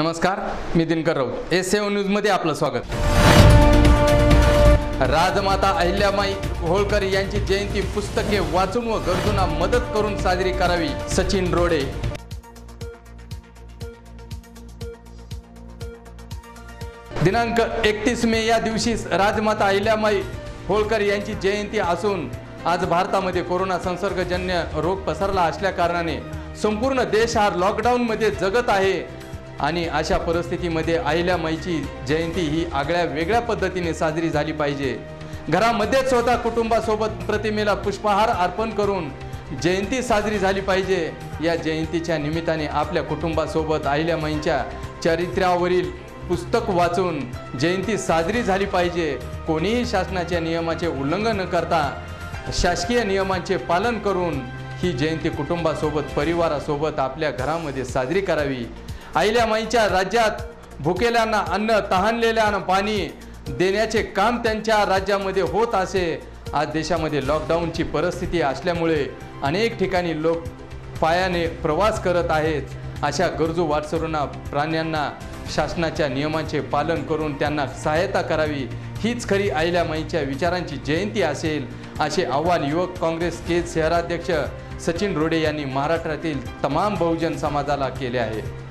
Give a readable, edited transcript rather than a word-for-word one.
नमस्कार, मी दिनकर राऊत। एस7 न्यूजमध्ये आपलं स्वागत। राजमाता अहिल्याबाई होळकर यांची जयंती पुस्तके वाचून व गरजूंना मदत करून साजरी करावी, सचिन रोडे। दिनांक 31 मे या दिवशी राजमाता अहिल्याबाई होळकर यांची जयंती असून आज भारतामध्ये कोरोना संसर्गजन्य रोग पसरला असल्या कारणाने संपूर्ण देश हा लॉकडाऊन मध्ये जगत आहे आणि अशा परिस्थितीमध्ये अहिल्याबाईची जयंती ही आगळ्या वेगळ्या पद्धतीने साजरी झाली पाहिजे। घरामध्ये स्वतः कुटुंबासोबत प्रतिमेला पुष्पहार अर्पण करून जयंती साजरी झाली पाहिजे। या जयंतीच्या निमित्ताने आपल्या कुटुंबासोबत अहिल्याबाईंच्या चरित्रावरील पुस्तक वाचून जयंती साजरी झाली पाहिजे। कोणीही शासनाच्या नियमाचे उल्लंघन न करता शासकीय नियमांचे पालन करून ही जयंती कुटुंबासोबत परिवारासोबत आपल्या घरामध्ये साजरी करावी। अहिल्याबाईंच्या राज्यात भुकेल्यांना अन्न, तहानलेल्यांना पाणी देण्याचे काम त्यांच्या राज्यामध्ये होत असे। आज देशामध्ये लॉकडाऊनची परिस्थिती असल्यामुळे अनेक ठिकाणी लोक पायाने प्रवास करत आहेत। अशा गरजू वाटसरूंना, प्राण्यांना शासनाच्या नियमांचे पालन करून त्यांना सहायता करावी, हीच खरी अहिल्याबाईंच्या विचारांची जयंती असेल, असे आवाहन युवक काँग्रेस के शहराध्यक्ष सचिन रोडे यांनी महाराष्ट्रातील तमाम बहुजन समाजाला केले आहे।